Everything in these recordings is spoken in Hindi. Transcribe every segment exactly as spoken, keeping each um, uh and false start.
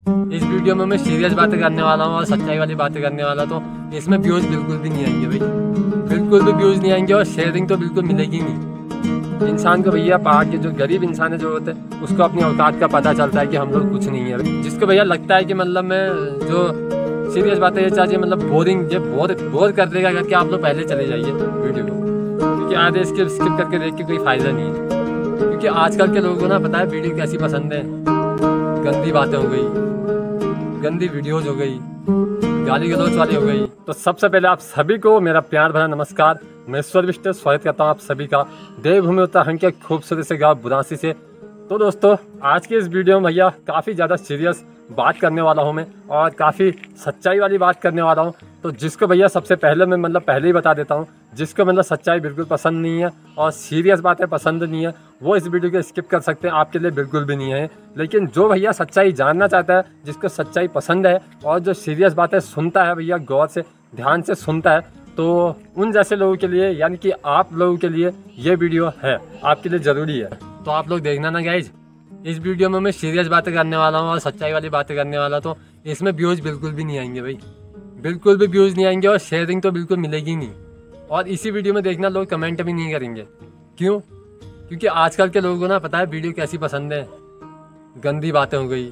इस वीडियो में मैं सीरियस बातें करने वाला हूँ और सच्चाई वाली बातें करने वाला, तो इसमें व्यूज़ बिल्कुल भी नहीं आएंगे भाई, बिल्कुल भी व्यूज़ नहीं आएंगे और शेयरिंग तो बिल्कुल मिलेगी नहीं। इंसान को भैया, पहाड़ के जो गरीब इंसान है जो होते हैं, उसको अपनी औकात का पता चलता है कि हम लोग कुछ नहीं है। जिसको भैया लगता है कि मतलब मैं जो सीरियस बातें ये चाहिए मतलब बोरिंग, ये बोर बोर कर देगा करके आप लोग पहले चले जाइए वीडियो को, क्योंकि आधे स्किप स्किप करके देख के कोई फ़ायदा नहीं है। क्योंकि आजकल के लोगों को ना पता है वीडियो कैसी पसंद है, गंदी बातें हो गई, गंदी वीडियोज हो गई, गाली गलौच वाली हो गई। तो सबसे पहले आप सभी को मेरा प्यार भरा नमस्कार। मैं ईश्वर विष्ट स्वागत करता हूँ आप सभी का देवभूमि उत्तराखंड के खूबसूरत से गाँव बुरासी से। तो दोस्तों, आज के इस वीडियो में भैया काफ़ी ज़्यादा सीरियस बात करने वाला हूँ मैं और काफ़ी सच्चाई वाली बात करने वाला हूँ। तो जिसको भैया सबसे पहले मैं मतलब पहले ही बता देता हूँ, जिसको मतलब सच्चाई बिल्कुल पसंद नहीं है और सीरियस बातें पसंद नहीं है, वो इस वीडियो को स्किप कर सकते हैं, आपके लिए बिल्कुल भी नहीं है। लेकिन जो भैया सच्चाई जानना चाहता है, जिसको सच्चाई पसंद है और जो सीरियस बातें सुनता है भैया, गौर से ध्यान से सुनता है, तो उन जैसे लोगों के लिए, यानी कि आप लोगों के लिए ये वीडियो है, आपके लिए ज़रूरी है। तो आप लोग देखना ना गाइज, इस वीडियो में मैं सीरियस बातें करने वाला हूँ और सच्चाई वाली बातें करने वाला, तो इसमें व्यूज़ बिल्कुल भी नहीं आएंगे भाई, बिल्कुल भी व्यूज़ नहीं आएंगे और शेयरिंग तो बिल्कुल मिलेगी नहीं। और इसी वीडियो में देखना लोग कमेंट भी नहीं करेंगे। क्यों? क्योंकि आजकल के लोगों को ना पता है वीडियो कैसी पसंद है, गंदी बातें हो गई,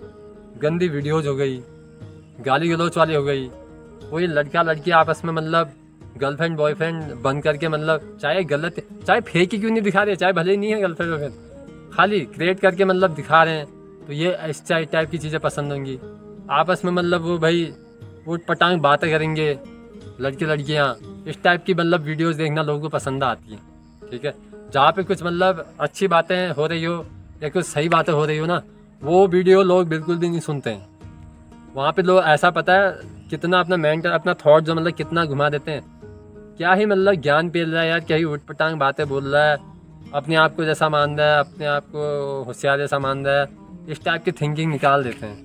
गंदी वीडियोज हो गई, गाली गलौच वाली हो गई, कोई लड़का लड़की आपस में मतलब गर्लफ्रेंड बॉयफ्रेंड बन करके मतलब चाहे गलत, चाहे फेक ही क्यों नहीं दिखा रहे, चाहे भले ही नहीं है गर्लफ्रेंड बॉयफ्रेंड, खाली क्रिएट करके मतलब दिखा रहे हैं, तो ये इस टाइप की चीज़ें पसंद होंगी। आपस में मतलब वो भाई उठ पटांग बातें करेंगे लड़के लड़कियाँ, इस टाइप की मतलब वीडियोस देखना लोगों को पसंद आती है। ठीक है, जहाँ पे कुछ मतलब अच्छी बातें हो रही हो या कुछ सही बातें हो रही हो ना, वो वीडियो लोग बिल्कुल भी नहीं सुनते हैं। वहाँ पे लोग ऐसा पता है कितना अपना मेंटल अपना थॉट जो मतलब कितना घुमा देते हैं, क्या ही मतलब ज्ञान पेल रहा है यार, क्या ही उठ पटांग बातें बोल रहा है, अपने आप को जैसा मान रहा है, अपने आप को होशियार जैसा मान रहा है, इस टाइप की थिंकिंग निकाल देते हैं।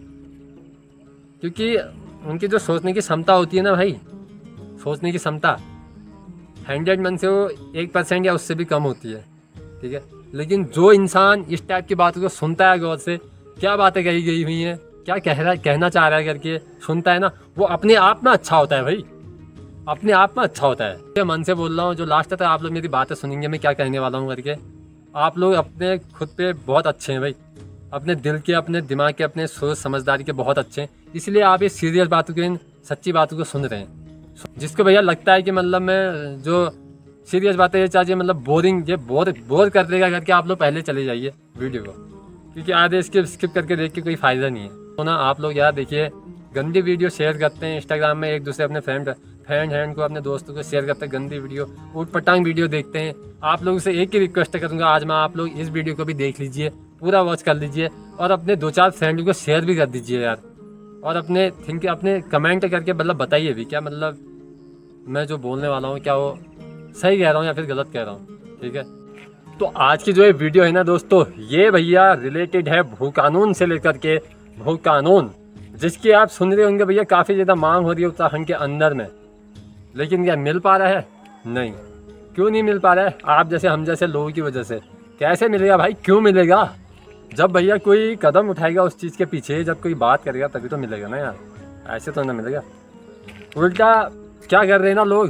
क्योंकि उनकी जो सोचने की क्षमता होती है ना भाई, सोचने की क्षमता हंड्रेड में से वो एक परसेंट या उससे भी कम होती है। ठीक है, लेकिन जो इंसान इस टाइप की बातों को सुनता है, गौर से क्या बातें कही गई हुई हैं, क्या कह रहा है, कहना चाह रहा है करके सुनता है ना, वो अपने आप में अच्छा होता है भाई, अपने आप में अच्छा होता है। ये मन से बोल रहा हूँ, जो लास्ट तक आप लोग मेरी बातें सुनेंगे मैं क्या कहने वाला हूँ करके, आप लोग अपने खुद पे बहुत अच्छे हैं भाई, अपने दिल के, अपने दिमाग के, अपने सोच समझदारी के बहुत अच्छे हैं, इसलिए आप ये सीरियस बातों के, इन सच्ची बातों को सुन रहे हैं। जिसको भैया लगता है कि मतलब मैं जो सीरियस बातें ये चाहिए मतलब बोरिंग, ये बोर बोर कर देगा करके आप लोग पहले चले जाइए वीडियो को, क्योंकि आधे स्किप स्किप करके देख के कोई फ़ायदा नहीं है। तो ना आप लोग यार देखिए, गंदी वीडियो शेयर करते हैं इंस्टाग्राम में, एक दूसरे अपने फ्रेंड फ्रेंड हैंड को, अपने दोस्तों को शेयर करते हैं, गंदी वीडियो उठ पटांग वीडियो देखते हैं। आप लोगों से एक ही रिक्वेस्ट करूँगा आज मैं, आप लोग इस वीडियो को भी देख लीजिए, पूरा वॉच कर लीजिए और अपने दो चार फ्रेंड को शेयर भी कर दीजिए यार, और अपने थिंक अपने कमेंट करके मतलब बताइए भी क्या मतलब मैं जो बोलने वाला हूँ क्या वो सही कह रहा हूँ या फिर गलत कह रहा हूँ। ठीक है, तो आज की जो ये वीडियो है ना दोस्तों, ये भैया रिलेटेड है भू कानून से लेकर के, भू कानून जिसकी आप सुन रहे होंगे भैया काफ़ी ज़्यादा मांग हो रही है उत्तराखंड के अंदर में, लेकिन क्या मिल पा रहा है? नहीं। क्यों नहीं मिल पा रहा है? आप जैसे हम जैसे लोगों की वजह से। कैसे मिलेगा भाई, क्यों मिलेगा? जब भैया कोई कदम उठाएगा उस चीज़ के पीछे, जब कोई बात करेगा तभी तो मिलेगा ना यार, ऐसे तो ना मिलेगा। उल्टा क्या कर रहे हैं ना लोग,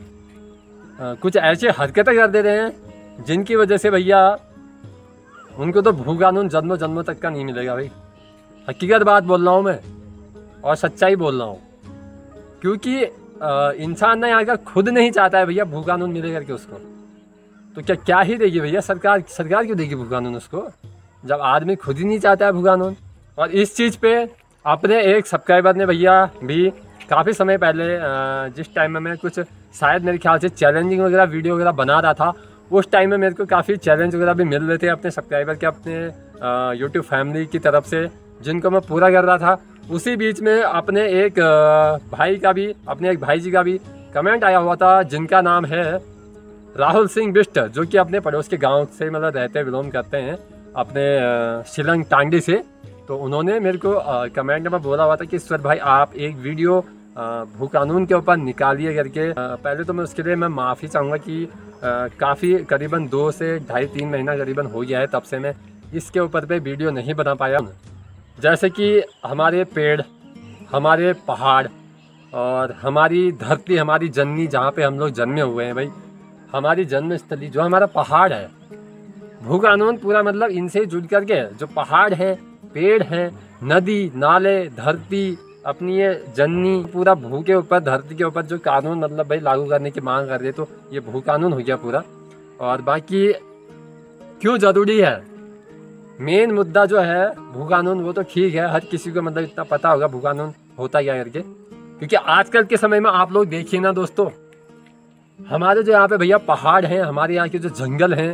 आ, कुछ ऐसे हरकतें कर दे रहे हैं जिनकी वजह से भैया उनको तो भू कानून जन्मों जन्मों तक का नहीं मिलेगा भाई। हकीकत बात बोल रहा हूँ मैं और सच्चाई बोल रहा हूँ, क्योंकि इंसान ना यहाँ का खुद नहीं चाहता है भैया भू कानून मिले करके उसको, तो क्या क्या ही देगी भैया सरकार, सरकार क्यों देगी भू कानून उसको, जब आदमी खुद ही नहीं चाहता है भू कानून। और इस चीज़ पे अपने एक सब्सक्राइबर ने भैया भी काफ़ी समय पहले, जिस टाइम में मैं कुछ शायद मेरे ख्याल से चैलेंजिंग वगैरह वीडियो वगैरह बना रहा था, उस टाइम में मेरे को काफ़ी चैलेंज वगैरह भी मिल रहे थे अपने सब्सक्राइबर के, अपने यूट्यूब फैमिली की तरफ से, जिनको मैं पूरा कर रहा था। उसी बीच में अपने एक भाई का भी, अपने एक भाई जी का भी कमेंट आया हुआ था, जिनका नाम है राहुल सिंह बिष्ट, जो कि अपने पड़ोस के गांव से मतलब रहते बिलोंग करते हैं, अपने शिलंग टांडी से। तो उन्होंने मेरे को कमेंट में बोला हुआ था कि ईश्वर भाई आप एक वीडियो भू कानून के ऊपर निकालिए करके। पहले तो मैं उसके लिए मैं माफ़ी चाहूँगा कि काफ़ी करीबन दो से ढाई तीन महीना करीबन हो गया है, तब से मैं इसके ऊपर पे वीडियो नहीं बना पाया। जैसे कि हमारे पेड़, हमारे पहाड़ और हमारी धरती, हमारी जननी जहाँ पे हम लोग जन्मे हुए हैं भाई, हमारी जन्म स्थली जो हमारा पहाड़ है, भू कानून पूरा मतलब इनसे जुड़ करके जो पहाड़ हैं, पेड़ हैं, नदी नाले, धरती, अपनी ये जननी, पूरा भू के ऊपर, धरती के ऊपर जो कानून मतलब भाई लागू करने की मांग कर रहे, तो ये भू कानून हो गया पूरा। और बाकी क्यों ज़रूरी है, मेन मुद्दा जो है भू कानून, वो तो ठीक है, हर किसी को मतलब इतना पता होगा भू कानून होता क्या करके। क्योंकि आजकल के समय में आप लोग देखिए ना दोस्तों, हमारे जो यहाँ पे भैया पहाड़ हैं, हमारे यहाँ के जो जंगल हैं,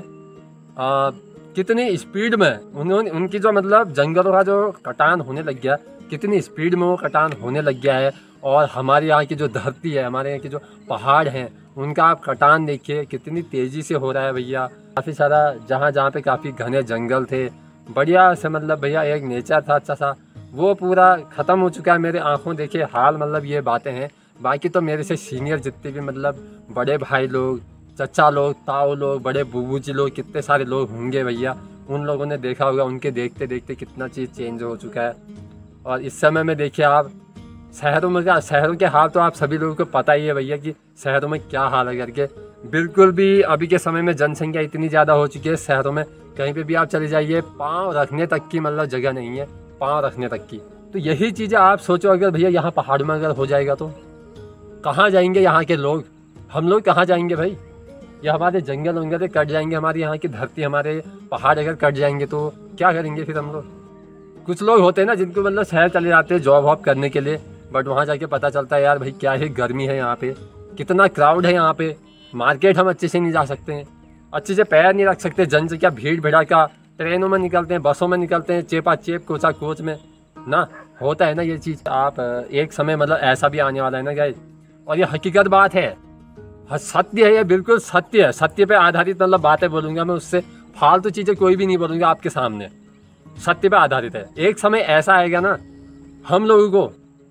आ, कितनी स्पीड में उन्होंने उनकी जो मतलब जंगलों का जो कटान होने लग गया, कितनी स्पीड में वो कटान होने लग गया है। और हमारे यहाँ की जो धरती है, हमारे यहाँ के जो पहाड़ हैं, उनका आप कटान देखिए कितनी तेज़ी से हो रहा है भैया। काफ़ी सारा जहाँ जहाँ पे काफ़ी घने जंगल थे, बढ़िया से मतलब भैया एक नेचर था अच्छा सा, वो पूरा ख़त्म हो चुका है मेरे आँखों देखिए हाल। मतलब ये बातें हैं। बाकी तो मेरे से सीनियर जितने भी मतलब बड़े भाई लोग, चचा लोग, ताऊ लोग, बड़े बूबू जी लोग, कितने सारे लोग होंगे भैया, उन लोगों ने देखा होगा, उनके देखते देखते कितना चीज़ चेंज हो चुका है। और इस समय में देखिए आप शहरों में क्या, शहरों के हाल तो आप सभी लोगों को पता ही है भैया कि शहरों में क्या हाल है करके। बिल्कुल भी अभी के समय में जनसंख्या इतनी ज़्यादा हो चुकी है शहरों में, कहीं पे भी आप चले जाइए, पाँव रखने तक की मतलब जगह नहीं है, पाँव रखने तक की। तो यही चीज़ें आप सोचो, अगर भैया यहाँ पहाड़ों में अगर हो जाएगा तो कहाँ जाएंगे यहाँ के लोग, हम लोग कहाँ जाएंगे भाई। या हमारे जंगल वंगल कट जाएंगे, हमारी यहाँ की धरती, हमारे पहाड़ अगर कट जाएंगे तो क्या करेंगे फिर हम लोग। कुछ लोग होते हैं ना जिनको मतलब शहर चले जाते हैं जॉब वॉब करने के लिए, बट वहाँ जाके पता चलता है यार भाई क्या है, गर्मी है यहाँ पे, कितना क्राउड है यहाँ पे, मार्केट हम अच्छे से नहीं जा सकते हैं, अच्छे से पैर नहीं रख सकते, जनसंख्या भीड़ भड़ाका, ट्रेनों में निकलते हैं, बसों में निकलते हैं, चेपा चेप कोचा कोच में ना, होता है ना ये चीज़। आप एक समय मतलब ऐसा भी आने वाला है ना गाइस, और ये हकीकत बात है, सत्य है, ये बिल्कुल सत्य है, सत्य पे आधारित मतलब बातें बोलूँगा मैं, उससे फालतू चीज़ें कोई भी नहीं बोलूँगा आपके सामने, सत्य पे आधारित है। एक समय ऐसा आएगा ना, हम लोगों को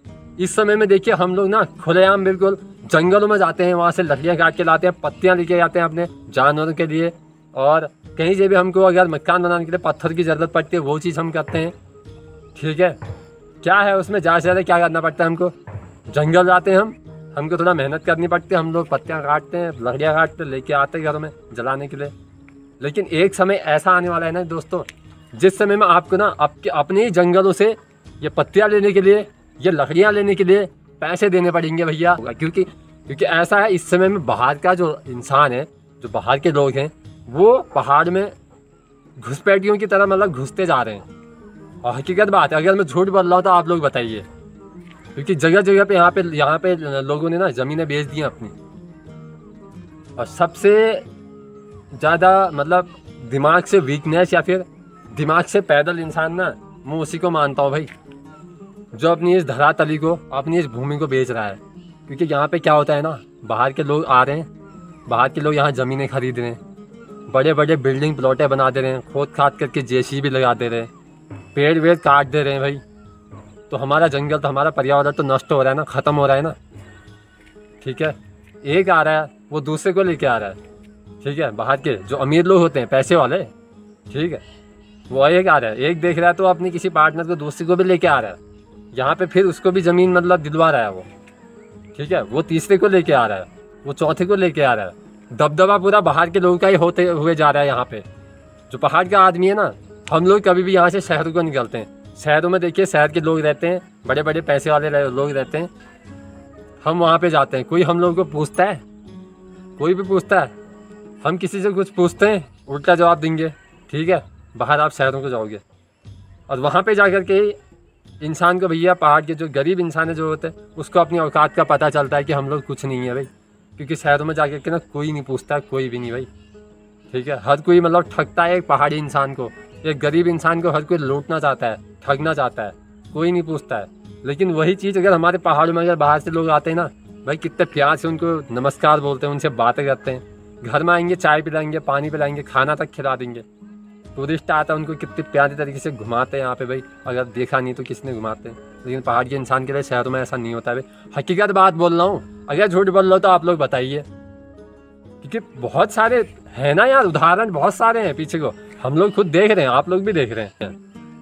इस समय में देखिए हम लोग ना खुलेआम बिल्कुल जंगलों में जाते हैं, वहाँ से लकड़ियाँ काट के लाते हैं, पत्तियाँ लेके जाते हैं अपने जानवरों के लिए, और कहीं से भी हमको अगर मकान बनाने के लिए पत्थर की ज़रूरत पड़ती है वो चीज़ हम करते हैं, ठीक है। क्या है उसमें ज़्यादा से ज़्यादा क्या करना पड़ता है हमको, जंगल जाते हैं हम, हमको थोड़ा मेहनत करनी पड़ती है, हम लोग पत्तियाँ काटते हैं, लकड़ियाँ काटते हैं, लेके आते हैं घरों में जलाने के लिए। लेकिन एक समय ऐसा आने वाला है ना दोस्तों, जिस समय में आपको ना आपके अपने ही जंगलों से ये पत्तियाँ लेने के लिए, ये लकड़ियाँ लेने के लिए पैसे देने पड़ेंगे भैया। क्योंकि क्योंकि ऐसा है इस समय में बाहर का जो इंसान है, जो बाहर के लोग हैं, वो पहाड़ में घुसपैठियों की तरह मतलब घुसते जा रहे हैं। और हकीकत बात है, अगर मैं झूठ बोल रहा हूँ तो आप लोग बताइए, क्योंकि जगह जगह पे यहाँ पे यहाँ पे लोगों ने ना ज़मीनें बेच दी हैं अपनी। और सबसे ज़्यादा मतलब दिमाग से वीकनेस या फिर दिमाग से पैदल इंसान ना, मैं उसी को मानता हूँ भाई, जो अपनी इस धरातली को, अपनी इस भूमि को बेच रहा है। क्योंकि यहाँ पे क्या होता है ना, बाहर के लोग आ रहे हैं, बाहर के लोग यहाँ ज़मीनें खरीद रहे हैं, बड़े बड़े बिल्डिंग प्लॉटें बना दे रहे हैं, खोद खाद करके जेसीबी लगा दे रहे हैं, पेड़ वेड़ काट दे रहे हैं भाई। तो हमारा जंगल, तो हमारा पर्यावरण तो नष्ट हो रहा है ना, ख़त्म हो रहा है ना, ठीक है। एक आ रहा है वो दूसरे को लेके आ रहा है, ठीक है। बाहर के जो अमीर लोग होते हैं, पैसे वाले, ठीक है, वो एक आ रहा है, एक देख रहा है तो अपनी किसी पार्टनर को, दूसरे को भी लेके आ रहा है यहाँ पे, फिर उसको भी ज़मीन मतलब दिलवा रहा है वो, ठीक है। वो तीसरे को लेके आ रहा है, वो चौथे को लेके आ रहा है, दबदबा पूरा बाहर के लोगों का ही होते हुए जा रहा है यहाँ पे। जो पहाड़ का आदमी है ना, हम लोग कभी भी यहाँ से शहरों को निकलते हैं, शहरों में देखिए शहर के लोग रहते हैं, बड़े बड़े पैसे वाले लोग रहते हैं, हम वहाँ पे जाते हैं, कोई हम लोगों को पूछता है, कोई भी पूछता है, हम किसी से कुछ पूछते हैं उल्टा जवाब देंगे, ठीक है। बाहर आप शहरों को जाओगे और वहाँ पे जा कर के इंसान को भैया, पहाड़ के जो गरीब इंसान है जो होते हैं, उसको अपनी औकात का पता चलता है कि हम लोग कुछ नहीं है भाई। क्योंकि शहरों में जा कर के ना कोई नहीं पूछता है, कोई भी नहीं भाई, ठीक है। हर कोई मतलब ठगता है एक पहाड़ी इंसान को, एक गरीब इंसान को हर कोई लूटना चाहता है, ठगना चाहता है, कोई नहीं पूछता है। लेकिन वही चीज़ अगर हमारे पहाड़ों में अगर बाहर से लोग आते हैं ना भाई, कितने प्यार से उनको नमस्कार बोलते हैं, उनसे बातें करते हैं, घर में आएंगे, चाय पिलाएंगे, पानी पिलाएंगे, खाना तक खिला देंगे। टूरिस्ट आता है, उनको कितने प्यारे तरीके से घुमाते हैं यहाँ पे भाई, अगर देखा नहीं तो किसने घुमाते हैं। लेकिन पहाड़ के इंसान के लिए शहरों में ऐसा नहीं होता है भाई, हकीकत बात बोल रहा हूँ। अगर झूठ बोल रहा हो तो आप लोग बताइए, क्योंकि बहुत सारे हैं ना यार उदाहरण, बहुत सारे हैं पीछे को, हम लोग खुद देख रहे हैं, आप लोग भी देख रहे हैं।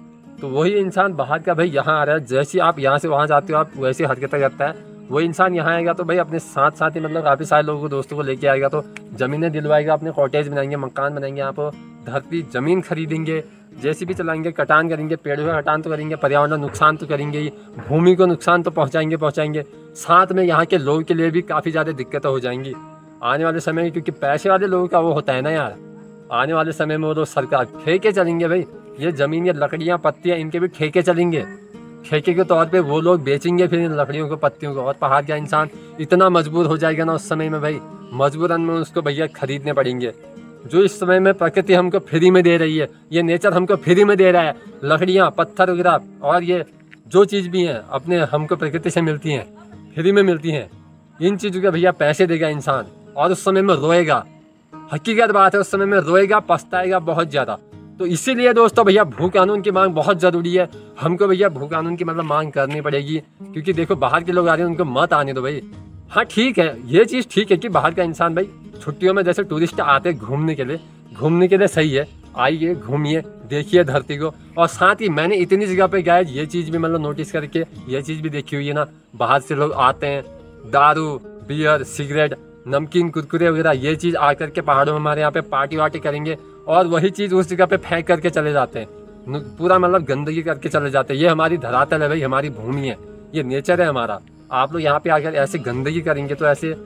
तो वही इंसान बाहर का भाई यहाँ आ रहा है, जैसे आप यहाँ से वहाँ जाते हो आप वैसी हरकतें करता है। वही इंसान यहाँ आएगा तो भाई अपने साथ साथ ही मतलब काफ़ी सारे लोगों को दोस्तों को लेके आएगा, तो ज़मीनें दिलवाएगा, अपने कॉटेज बनाएंगे, मकान बनाएंगे, यहाँ पर धरती ज़मीन खरीदेंगे, जैसे भी चलाएंगे, कटान करेंगे, पेड़ों का कटान तो करेंगे, पर्यावरण नुकसान तो करेंगे ही, भूमि को नुकसान तो पहुँचाएंगे पहुँचाएंगे साथ में यहाँ के लोगों के लिए भी काफ़ी ज़्यादा दिक्कतें हो जाएंगी आने वाले समय में, क्योंकि पैसे वाले लोगों का वो होता है ना यार, आने वाले समय में वो तो सरकार ठेके चलेंगे भाई, ये ज़मीन, ये लकड़ियाँ, पत्तियाँ, इनके भी ठेके चलेंगे, ठेके के तौर पे वो लोग बेचेंगे फिर इन लकड़ियों को, पत्तियों को, और पहाड़ का इंसान इतना मजबूर हो जाएगा ना उस समय में भाई, मजबूरन में उसको भैया खरीदने पड़ेंगे। जो इस समय में प्रकृति हमको फ्री में दे रही है, ये नेचर हमको फ्री में दे रहा है, लकड़ियाँ, पत्थर वगैरह और ये जो चीज़ भी हैं अपने हमको प्रकृति से मिलती हैं, फ्री में मिलती हैं, इन चीज़ों के भैया पैसे देगा इंसान और उस समय में रोएगा। हकीकत बात है, उस समय में रोएगा, पछताएगा बहुत ज़्यादा। तो इसीलिए दोस्तों भैया भू कानून की मांग बहुत ज़रूरी है, हमको भैया भू कानून की मतलब मांग करनी पड़ेगी, क्योंकि देखो बाहर के लोग आ रहे हैं, उनको मत आने दो भाई। हाँ ठीक है, ये चीज़ ठीक है कि बाहर का इंसान भाई छुट्टियों में जैसे टूरिस्ट आते हैं घूमने के लिए, घूमने के लिए सही है, आइए घूमिए, देखिए धरती को। और साथ ही मैंने इतनी जगह पे गया ये चीज़ भी मतलब नोटिस करके ये चीज़ भी देखी हुई है ना, बाहर से लोग आते हैं, दारू, बियर, सिगरेट, नमकीन, कुरकुरे वगैरह ये चीज़ आकर के पहाड़ों में हमारे यहाँ पे पार्टी वार्टी करेंगे और वही चीज़ उस जगह पे फेंक करके चले जाते हैं, पूरा मतलब गंदगी करके चले जाते हैं। ये हमारी धरातल है भाई, हमारी भूमि है, ये नेचर है हमारा। आप लोग यहाँ पे आकर ऐसे गंदगी करेंगे तो ऐसे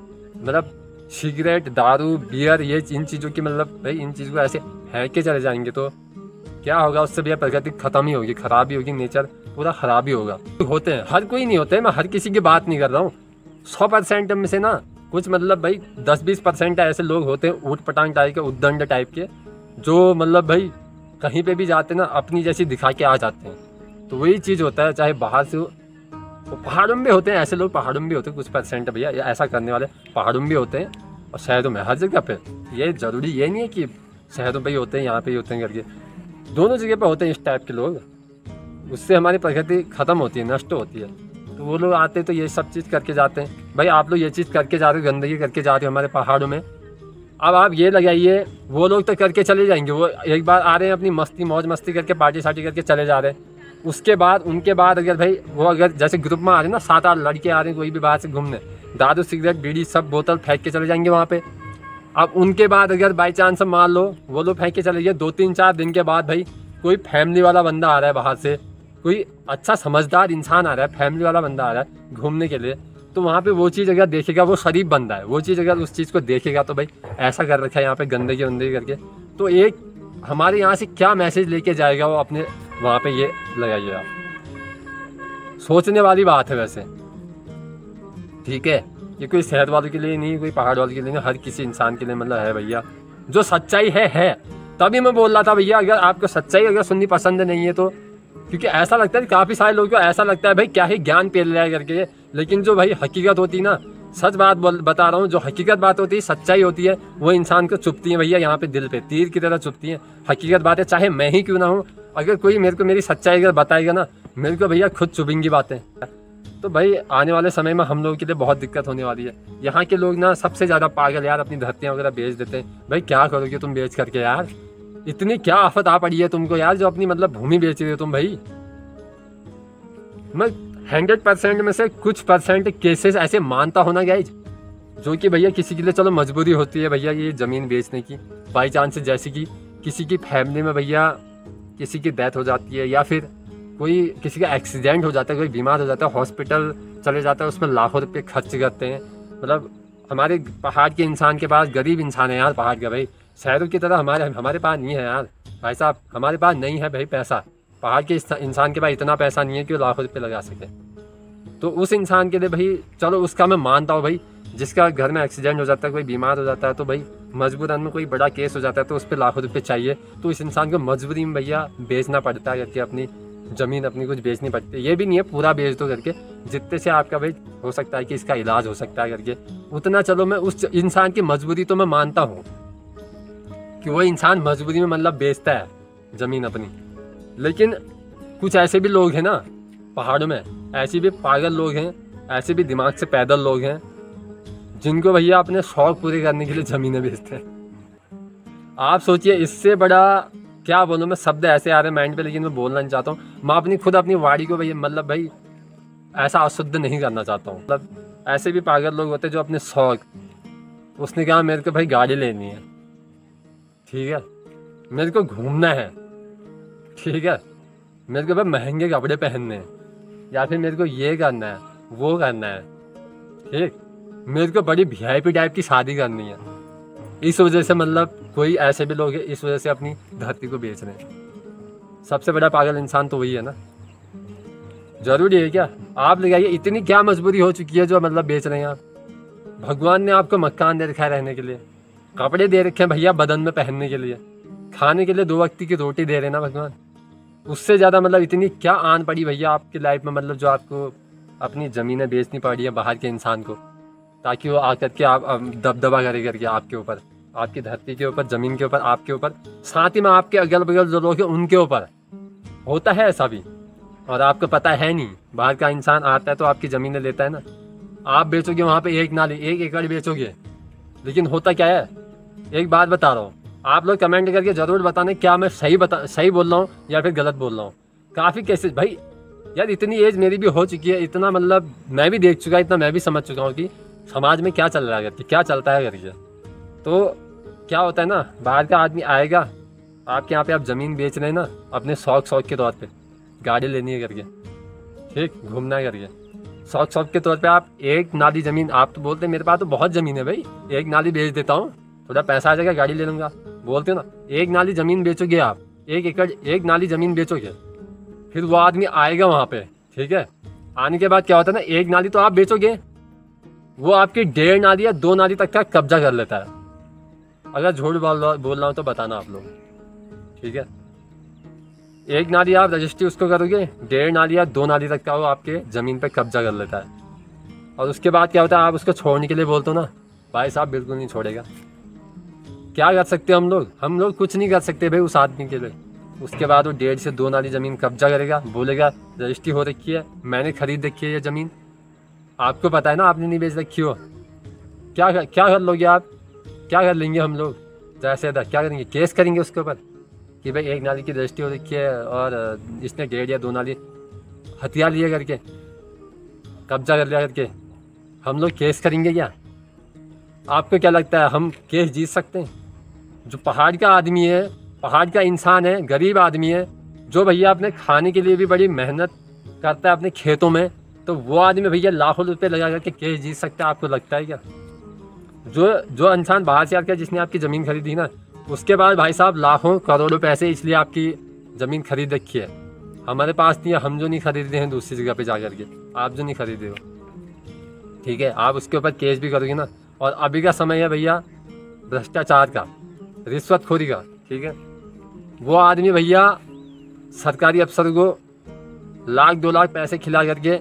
मतलब सिगरेट, दारू, बियर, ये इन चीज़ों की मतलब भाई इन चीज़ों को ऐसे फेंक के चले जाएंगे तो क्या होगा, उससे भैया प्रकृति खत्म ही होगी, खराब ही होगी, नेचर पूरा खराब ही होगा। होते हैं, हर कोई नहीं होते हैं, मैं हर किसी की बात नहीं कर रहा हूँ, सौ परसेंट में से ना कुछ मतलब भाई दस बीस परसेंट ऐसे लोग होते हैं ऊट पटांग टाइप के, उद्दंड टाइप के, जो मतलब भाई कहीं पे भी जाते ना अपनी जैसी दिखा के आ जाते हैं। तो वही चीज़ होता है, चाहे बाहर से हो, पहाड़ों में भी होते हैं ऐसे लोग, पहाड़ों में भी होते हैं कुछ परसेंट भैया ऐसा करने वाले, पहाड़ों में भी होते हैं और शहरों में, हर जगह पे। ये ज़रूरी ये नहीं है कि शहरों पे ही होते हैं यहाँ पे ही होते हैं करके, दोनों जगह पे होते हैं इस टाइप के लोग, उससे हमारी प्रकृति ख़त्म होती है, नष्ट होती है। तो वो लोग आते तो ये सब चीज़ करके जाते हैं। भाई आप लोग ये चीज़ करके जा रहे हो, गंदगी करके जा रहे हो हमारे पहाड़ों में, अब आप ये लगाइए वो लोग तो करके चले जाएंगे, वो एक बार आ रहे हैं अपनी मस्ती मौज मस्ती करके पार्टी शार्टी करके चले जा रहे हैं, उसके बाद उनके बाद अगर भाई वो अगर जैसे ग्रुप में आ रहे हैं ना, सात आठ लड़के आ रहे हैं कोई भी बाहर से घूमने, दारू सिगरेट बीड़ी सब बोतल फेंक के चले जाएंगे वहाँ पे। अब उनके बाद अगर बाई चांस मान लो वो लोग फेंक के चले गए, दो तीन चार दिन के बाद भाई कोई फैमिली वाला बंदा आ रहा है बाहर से, कोई अच्छा समझदार इंसान आ रहा है, फैमिली वाला बंदा आ रहा है घूमने के लिए, तो वहाँ पे वो चीज़ अगर देखेगा, वो शरीफ बंदा है, वो चीज़ अगर उस चीज़ को देखेगा तो भाई ऐसा कर रखा है यहाँ पे गंदगी वंदगी करके, तो एक हमारे यहाँ से क्या मैसेज लेके जाएगा वो अपने वहाँ पे, ये लगाइए आप, सोचने वाली बात है वैसे। ठीक है, ये कोई शहर वालों के लिए नहीं, कोई पहाड़ वालों के लिए नहीं, हर किसी इंसान के लिए मतलब है भैया, जो सच्चाई है है। तभी मैं बोल रहा था भैया अगर आपको सच्चाई अगर सुननी पसंद नहीं है तो, क्योंकि ऐसा लगता है काफ़ी सारे लोगों को ऐसा लगता है भाई क्या ही ज्ञान पेल रहा है करके, लेकिन जो भाई हकीकत होती है ना, सच बात बोल बता रहा हूँ, जो हकीकत बात होती है, सच्चाई होती है, वो इंसान को चुभती है भैया, यहाँ पे दिल पे तीर की तरह चुभती है। हकीकत बात है, चाहे मैं ही क्यों ना हूँ, अगर कोई मेरे को मेरी सच्चाई अगर बताएगा ना, मेरे को भैया खुद चुभेंगी बातें। तो भाई आने वाले समय में हम लोगों के लिए बहुत दिक्कत होने वाली है। यहाँ के लोग ना सबसे ज़्यादा पागल यार, अपनी धरतियाँ वगैरह बेच देते हैं। भाई क्या करोगे तुम बेच करके यार, इतनी क्या आफत आ पड़ी है तुमको यार, जो अपनी मतलब भूमि बेच रहे हो तुम भाई। मैं हंड्रेड परसेंट में से कुछ परसेंट केसेस ऐसे मानता हूँ ना गाइज, जो कि भैया किसी के लिए चलो मजबूरी होती है भैया ये ज़मीन बेचने की, बाई चांस जैसे कि किसी की फैमिली में भैया किसी की डेथ हो जाती है, या फिर कोई किसी का एक्सीडेंट हो जाता है, कोई बीमार हो जाता है, हॉस्पिटल चले जाता है, उसमें लाखों रुपये खर्च करते हैं। मतलब हमारे पहाड़ के इंसान के पास, गरीब इंसान है यार पहाड़ का भाई, शहरों की तरह हमारे हमारे पास नहीं है यार भाई साहब, हमारे पास नहीं है भाई पैसा, पहाड़ के इंसान के पास इतना पैसा नहीं है कि वो लाखों रुपये लगा सके। तो उस इंसान के लिए भाई चलो उसका मैं मानता हूँ भाई, जिसका घर में एक्सीडेंट हो जाता है, कोई बीमार हो जाता है, तो भाई मजबूरन में कोई बड़ा केस हो जाता है तो उस पर लाखों रुपये चाहिए, तो इस इंसान को मजबूरी में भैया बेचना पड़ता है करके, अपनी ज़मीन अपनी कुछ बेचनी पड़ती है। ये भी नहीं है पूरा बेच दो करके, जितने से आपका भाई हो सकता है कि इसका इलाज हो सकता है करके, उतना चलो मैं उस इंसान की मजबूरी तो मैं मानता हूँ कि वो इंसान मजबूरी में मतलब बेचता है ज़मीन अपनी। लेकिन कुछ ऐसे भी लोग हैं ना पहाड़ों में, ऐसे भी पागल लोग हैं, ऐसे भी दिमाग से पैदल लोग हैं, जिनको भैया अपने शौक पूरे करने के लिए ज़मीनें बेचते हैं। आप सोचिए इससे बड़ा क्या बोलूँ मैं, शब्द ऐसे आ रहे हैं माइंड पे, लेकिन मैं बोलना नहीं चाहता हूँ। मैं अपनी खुद अपनी वाड़ी को भाई मतलब भाई ऐसा अशुद्ध नहीं करना चाहता हूँ। मतलब ऐसे भी पागल लोग होते हैं जो अपने शौक, उसने कहा मेरे को भाई गाड़ी लेनी है, ठीक है, मेरे को घूमना है, ठीक है, मेरे को भाई महंगे कपड़े पहनने हैं, या फिर मेरे को ये करना है वो करना है, ठीक, मेरे को बड़ी वी आई पी टाइप की शादी करनी है। इस वजह से मतलब कोई ऐसे भी लोग हैं इस वजह से अपनी धरती को बेच रहे हैं। सबसे बड़ा पागल इंसान तो वही है ना। जरूरी है क्या? आप लगाइए, इतनी क्या मजबूरी हो चुकी है जो मतलब बेच रहे हैं आप। भगवान ने आपको मकान दे रखा है रहने के लिए, कपड़े दे रखे हैं भैया बदन में पहनने के लिए, खाने के लिए दो वक्त की रोटी दे रहे ना भगवान। उससे ज़्यादा मतलब इतनी क्या आन पड़ी भैया आपकी लाइफ में, मतलब जो आपको अपनी ज़मीनें बेचनी पड़ी है बाहर के इंसान को, ताकि वो आकर के आप दबदबा करे करके आपके ऊपर, आपकी धरती के ऊपर, ज़मीन के ऊपर, आपके ऊपर, साथ ही में आपके अगल बगल जो लोग हैं उनके ऊपर। होता है ऐसा भी, और आपको पता है नहीं। बाहर का इंसान आता है तो आपकी ज़मीनें लेता है ना, आप बेचोगे वहाँ पे एक नाली एक एकड़ बेचोगे, लेकिन होता क्या है, एक बात बता रहा हूँ, आप लोग कमेंट करके ज़रूर बताने क्या मैं सही बता सही बोल रहा हूँ या फिर गलत बोल रहा हूँ। काफ़ी केसेस भाई यार, इतनी एज मेरी भी हो चुकी है, इतना मतलब मैं भी देख चुका, इतना मैं भी समझ चुका हूँ कि समाज में क्या चल रहा है करके, क्या चलता है करके। तो क्या होता है ना, बाहर का आदमी आएगा आपके यहाँ पे, आप ज़मीन बेच रहे हैं ना अपने शौक शौक के तौर पे, गाड़ी लेनी है करके, ठीक, घूमना है करके, शौक शौक के तौर पे आप एक नाली ज़मीन, आप तो बोलते हैं मेरे पास तो बहुत ज़मीन है भाई, एक नाली बेच देता हूँ, थोड़ा पैसा आ जाएगा गाड़ी ले लूँगा, बोलते हो ना। एक नाली ज़मीन बेचोगे आप, एक एकड़ एक नाली ज़मीन बेचोगे, फिर वो आदमी आएगा वहाँ पे, ठीक है, आने के बाद क्या होता है ना, एक नाली तो आप बेचोगे, वो आपकी डेढ़ नाली या दो नाली तक का कब्जा कर लेता है। अगर झूठ बोल बोल रहा हूँ तो बताना आप लोग, ठीक है। एक नाली आप रजिस्ट्री उसको करोगे, डेढ़ नाली या दो नाली तक का वो आपके ज़मीन पे कब्जा कर लेता है। और उसके बाद क्या होता है, आप उसको छोड़ने के लिए बोलते हो ना, भाई साहब बिल्कुल नहीं छोड़ेगा। क्या कर सकते हैं हम लोग? हम लोग कुछ नहीं कर सकते भाई उस आदमी के लिए। उसके बाद वो डेढ़ से दो नाली ज़मीन कब्जा करेगा, बोलेगा रजिस्ट्री हो रखी है, मैंने खरीद रखी है ये ज़मीन, आपको पता है ना आपने नहीं बेच रखी हो। क्या कर, क्या कर लोगे आप? क्या कर लेंगे हम लोग? जैसे क्या करेंगे? केस करेंगे उसके ऊपर कि भाई एक नाली की रजिस्ट्री हो रखी है और इसने डेढ़ या दो नाली हथियार लिए करके कब्जा कर लिया करके, हम लोग केस करेंगे क्या? आपको क्या लगता है हम केस जीत सकते हैं? जो पहाड़ का आदमी है, पहाड़ का इंसान है, गरीब आदमी है, जो भैया अपने खाने के लिए भी बड़ी मेहनत करता है अपने खेतों में, तो वो आदमी भैया लाखों रुपए लगा करके केस जीत सकता है? आपको लगता है क्या? जो जो इंसान बाहर से आकर जिसने आपकी ज़मीन खरीदी ना, उसके बाद भाई साहब लाखों करोड़ों पैसे इसलिए आपकी ज़मीन खरीद रखी है। हमारे पास नहीं है, हम जो नहीं खरीदते हैं दूसरी जगह पे जा कर के, आप जो नहीं खरीदे हो, ठीक है, आप उसके ऊपर केस भी करोगे ना। और अभी का समय है भैया भ्रष्टाचार का, रिश्वतखोरी का, ठीक है। वो आदमी भैया सरकारी अफसर को लाख दो लाख पैसे खिला करके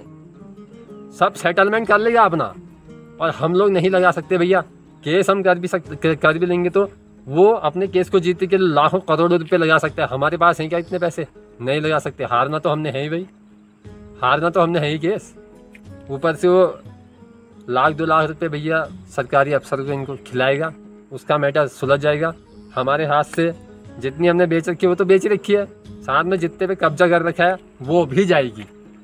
सब सेटलमेंट कर लेगा अपना, और हम लोग नहीं लगा सकते भैया। केस हम कर भी सकते, कर भी लेंगे तो वो अपने केस को जीतने के लिए लाखों करोड़ों रुपए लगा सकता है। हमारे पास हैं क्या इतने पैसे? नहीं लगा सकते। हारना तो हमने है ही भाई, हारना तो हमने है ही केस। ऊपर से वो लाख दो लाख रुपए भैया सरकारी अफसर को इनको खिलाएगा, उसका मैटर सुलझ जाएगा। हमारे हाथ से जितनी हमने बेच रखी है वो तो बेच रखी है, साथ में जितने पे कब्जा कर रखा है वो भी जाएगी,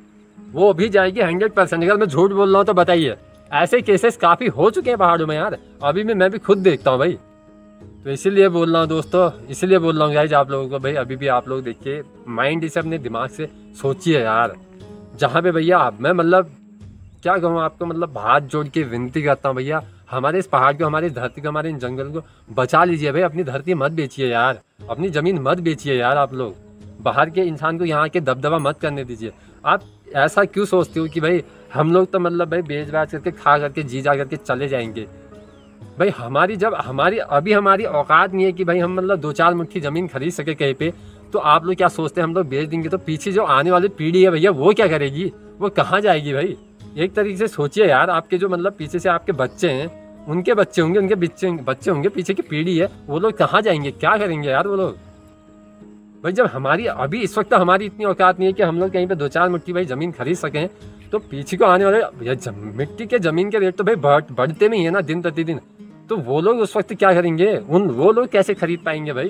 वो भी जाएगी हंड्रेड परसेंट। अगर मैं झूठ बोल रहा हूँ तो बताइए। ऐसे केसेस काफ़ी हो चुके हैं पहाड़ों में यार, अभी भी मैं भी खुद देखता हूँ भाई। तो इसीलिए बोल रहा हूँ दोस्तों, इसीलिए बोल रहा हूँ गाइज आप लोगों को, भाई अभी भी आप लोग देखिए, माइंड इसे अपने दिमाग से सोचिए यार। जहाँ पे भैया मैं मतलब क्या कहूँ आपको, मतलब हाथ जोड़ के विनती करता हूँ भैया, हमारे इस पहाड़ को, हमारी धरती को, हमारे इन जंगल को बचा लीजिए भाई। अपनी धरती मत बेचिए यार, अपनी ज़मीन मत बेचिए यार। आप लोग बाहर के इंसान को यहाँ के दबदबा मत करने दीजिए। आप ऐसा क्यों सोचते हो कि भाई हम लोग तो मतलब भाई बेच बाच करके खा करके जी जा करके चले जाएंगे? भाई हमारी जब हमारी अभी हमारी औकात नहीं है कि भाई हम मतलब दो चार मुट्ठी ज़मीन खरीद सके कहीं पे, तो आप लोग क्या सोचते हैं हम लोग बेच देंगे तो पीछे जो आने वाली पीढ़ी है भैया वो क्या करेगी? वो कहाँ जाएगी भाई? एक तरीके से सोचिए यार, आपके जो मतलब पीछे से आपके बच्चे हैं, उनके बच्चे होंगे, उनके बच्चे बच्चे होंगे, पीछे की पीढ़ी है, वो लोग कहाँ जाएंगे? क्या करेंगे यार वो लोग? भाई जब हमारी अभी इस वक्त हमारी इतनी औकात नहीं है कि हम लोग कहीं पे दो चार मुट्ठी भाई ज़मीन खरीद सकें, तो पीछे को आने वाले मिट्टी के ज़मीन के रेट तो भाई बढ़ बढ़ते में ही है ना दिन प्रतिदिन। तो वो लोग उस वक्त क्या करेंगे? उन वो लोग कैसे खरीद पाएंगे भाई?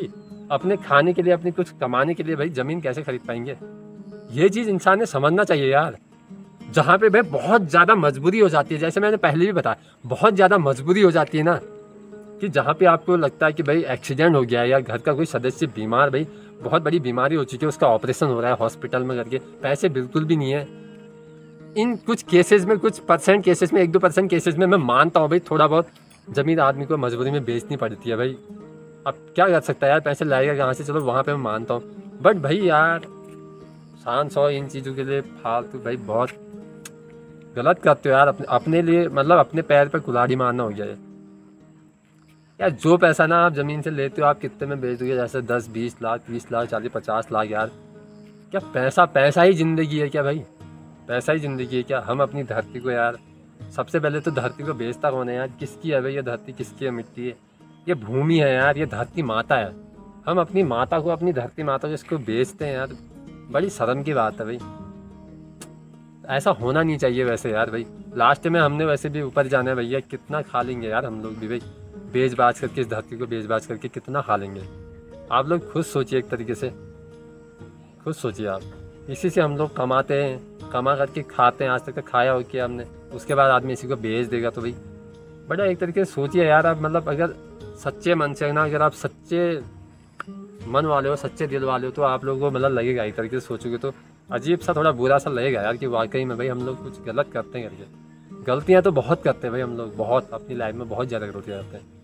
अपने खाने के लिए, अपनी कुछ कमाने के लिए भाई ज़मीन कैसे खरीद पाएंगे? ये चीज़ इंसान ने समझना चाहिए यार। जहाँ पे भाई बहुत ज़्यादा मजबूरी हो जाती है, जैसे मैंने पहले भी बताया, बहुत ज़्यादा मजबूरी हो जाती है ना, कि जहाँ पे आपको लगता है कि भाई एक्सीडेंट हो गया है या घर का कोई सदस्य बीमार, भाई बहुत बड़ी बीमारी हो चुकी है, उसका ऑपरेशन हो रहा है हॉस्पिटल में करके, पैसे बिल्कुल भी नहीं है। इन कुछ केसेस में, कुछ परसेंट केसेस में, एक दो परसेंट केसेस में मैं मानता हूँ भाई थोड़ा बहुत ज़मीन आदमी को मजबूरी में बेचनी पड़ती है भाई। अब क्या कर सकता है यार, पैसे लाएगा कहाँ से? चलो वहाँ पे मैं मानता हूँ, बट भाई यार शान सौ इन चीज़ों के लिए फालतू भाई बहुत गलत करते हो यार। अपने अपने लिए मतलब अपने पैर पर कुल्हाड़ी मारना हो गया है यार। जो पैसा ना आप ज़मीन से लेते हो, आप कितने में बेच दोगे? जैसे दस बीस लाख, बीस लाख, चालीस पचास लाख यार। क्या पैसा पैसा ही ज़िंदगी है क्या भाई? पैसा ही ज़िंदगी है क्या? हम अपनी धरती को यार, सबसे पहले तो धरती को बेचता कौन है यार? किसकी है भाई ये धरती? किसकी है मिट्टी है? ये भूमि है यार, ये धरती माता है। हम अपनी माता को, अपनी धरती माता को इसको बेचते हैं यार, बड़ी शर्म की बात है भाई। ऐसा होना नहीं चाहिए वैसे यार भाई। लास्ट में हमने वैसे भी ऊपर जाना है भैया, कितना खा लेंगे यार हम लोग भी भाई, बेच बाच करके, इस धरती को बेच बाच करके कितना खा लेंगे? आप लोग खुद सोचिए, एक तरीके से खुद सोचिए आप। इसी से हम लोग कमाते हैं, कमा करके खाते हैं, आज तक तो खाया हो कि हमने, उसके बाद आदमी इसी को बेच देगा तो भाई बड़ा एक तरीके से सोचिए यार आप। मतलब अगर सच्चे मन से ना, अगर आप सच्चे मन वाले हो, सच्चे दिल वाले हो, तो आप लोगों को मतलब लगेगा, एक तरीके से सोचोगे तो अजीब सा, थोड़ा बुरा सा लगेगा यार कि वाकई में भाई हम लोग कुछ गलत करते हैं करके। गलतियाँ तो बहुत करते हैं भाई हम लोग, बहुत अपनी लाइफ में बहुत ज़्यादा गलतियाँ करते हैं,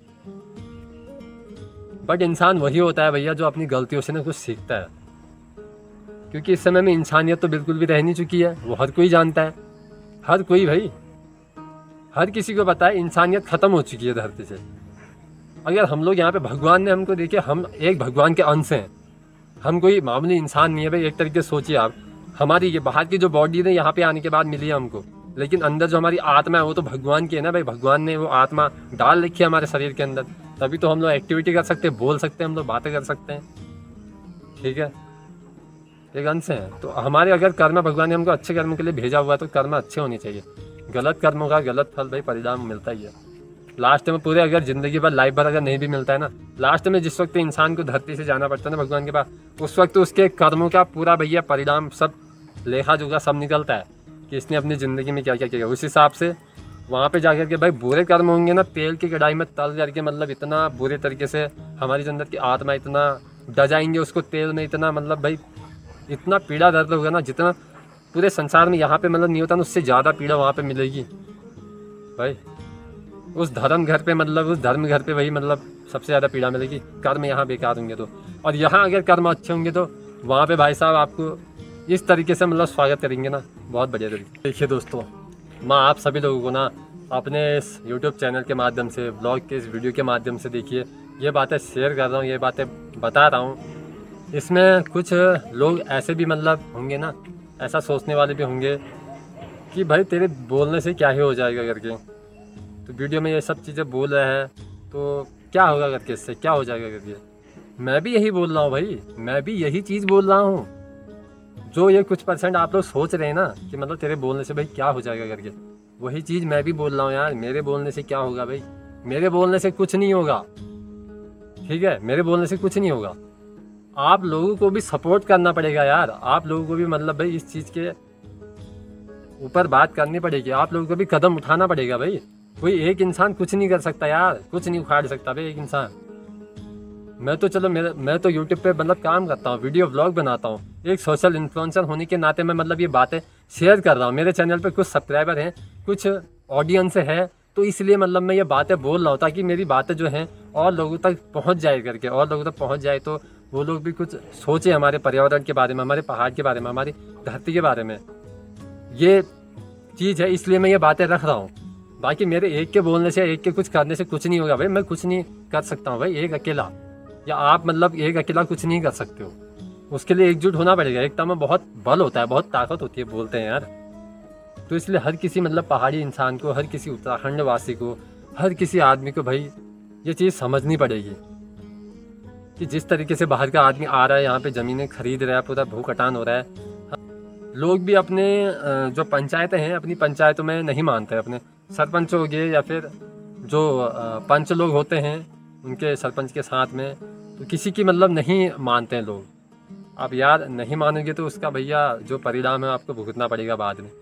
बट इंसान वही होता है भैया जो अपनी गलतियों से ना कुछ सीखता है। क्योंकि इस समय में इंसानियत तो बिल्कुल भी रह नहीं चुकी है, वो हर कोई जानता है, हर कोई भाई, हर किसी को पता है इंसानियत ख़त्म हो चुकी है धरती से। अगर हम लोग यहाँ पे, भगवान ने हमको, देखिए हम एक भगवान के अंश हैं, हम कोई मामूली इंसान नहीं है भाई। एक तरीके से सोचिए आप, हमारी ये बाहर की जो बॉडी है यहाँ पे आने के बाद मिली है हमको, लेकिन अंदर जो हमारी आत्मा है वो तो भगवान की है ना भाई। भगवान ने वो आत्मा डाल रखी है हमारे शरीर के अंदर, तभी तो हम लोग एक्टिविटी कर सकते हैं, बोल सकते हैं, हम लोग बातें कर सकते हैं, ठीक है, एक अंश है। तो हमारे अगर कर्म, भगवान ने हमको अच्छे कर्म के लिए भेजा हुआ है तो कर्म अच्छे होने चाहिए। गलत कर्मों का गलत फल भाई परिणाम मिलता ही है लास्ट में। पूरे अगर ज़िंदगी भर, लाइफ भर अगर नहीं भी मिलता है ना, लास्ट में जिस वक्त इंसान को धरती से जाना पड़ता है ना भगवान के पास, उस वक्त उसके कर्मों का पूरा भैया परिणाम, सब लेखा जोखा सब निकलता है कि इसने अपनी ज़िंदगी में क्या क्या किया। उस हिसाब से वहाँ पे जाकर के भाई बुरे कर्म होंगे ना, तेल की कढ़ाई में तल करके, मतलब इतना बुरे तरीके से हमारी अंदर की आत्मा इतना डजाएंगे उसको तेल में, इतना मतलब भाई इतना पीड़ा दर्द होगा ना, जितना पूरे संसार में यहाँ पे मतलब नहीं होता ना, उससे ज़्यादा पीड़ा वहाँ पे मिलेगी भाई। उस धर्म घर पे, मतलब उस धर्म घर पे वही मतलब सबसे ज़्यादा पीड़ा मिलेगी। कर्म यहाँ बेकार होंगे तो, और यहाँ अगर कर्म अच्छे होंगे तो वहाँ पे भाई साहब आपको इस तरीके से मतलब स्वागत करेंगे ना, बहुत बढ़िया तरीके। देखिए दोस्तों, मैं आप सभी लोगों को ना अपने इस यूट्यूब चैनल के माध्यम से, ब्लॉग के इस वीडियो के माध्यम से, देखिए ये बातें शेयर कर रहा हूँ, ये बातें बता रहा हूँ। इसमें कुछ लोग ऐसे भी मतलब होंगे ना, ऐसा सोचने वाले भी होंगे कि भाई तेरे बोलने से क्या ही हो जाएगा करके, तो वीडियो में ये सब चीज़ें बोल रहे हैं तो क्या होगा करके, इससे क्या हो जाएगा करके। मैं भी यही बोल रहा हूँ भाई, मैं भी यही चीज़ बोल रहा हूँ जो ये कुछ परसेंट आप लोग सोच रहे हैं ना कि मतलब तेरे बोलने से भाई क्या हो जाएगा करके, वही चीज़ मैं भी बोल रहा हूँ यार। मेरे बोलने से क्या होगा भाई? मेरे बोलने से कुछ नहीं होगा, ठीक है, मेरे बोलने से कुछ नहीं होगा। आप लोगों को भी सपोर्ट करना पड़ेगा यार, आप लोगों को भी मतलब भाई इस चीज़ के ऊपर बात करनी पड़ेगी, आप लोगों को भी कदम उठाना पड़ेगा भाई। कोई एक इंसान कुछ नहीं कर सकता यार, कुछ नहीं उखाड़ सकता भाई एक इंसान। मैं तो चलो मेरा मैं तो यूट्यूब पे मतलब काम करता हूँ, वीडियो व्लॉग बनाता हूँ, एक सोशल इन्फ्लुएंसर होने के नाते मैं मतलब ये बातें शेयर कर रहा हूँ। मेरे चैनल पे कुछ सब्सक्राइबर हैं, कुछ ऑडियंस है, तो इसलिए मतलब मैं ये बातें बोल रहा हूँ ताकि मेरी बातें जो हैं और लोगों तक पहुँच जाए करके, और लोगों तक पहुँच जाए तो वो लोग भी कुछ सोचे हमारे पर्यावरण के बारे में, हमारे पहाड़ के बारे में, हमारी धरती के बारे में। ये चीज़ है, इसलिए मैं ये बातें रख रहा हूँ। बाकी मेरे एक के बोलने से, एक के कुछ करने से कुछ नहीं होगा भाई। मैं कुछ नहीं कर सकता हूँ भाई एक अकेला, या आप मतलब एक अकेला कुछ नहीं कर सकते हो, उसके लिए एकजुट होना पड़ेगा। एकता में बहुत बल होता है, बहुत ताकत होती है, बोलते हैं यार। तो इसलिए हर किसी मतलब पहाड़ी इंसान को, हर किसी उत्तराखंड वासी को, हर किसी आदमी को भाई ये चीज़ समझनी पड़ेगी कि जिस तरीके से बाहर का आदमी आ रहा है, यहाँ पे ज़मीनें खरीद रहा है, पूरा भू कटान हो रहा है। लोग भी अपने जो पंचायतें हैं, अपनी पंचायतों में नहीं मानते, अपने सरपंच हो गए या फिर जो पंच लोग होते हैं उनके सरपंच के साथ में, तो किसी की मतलब नहीं मानते हैं लोग। अब यार नहीं मानोगे तो उसका भैया जो परिणाम है आपको भुगतना पड़ेगा बाद में।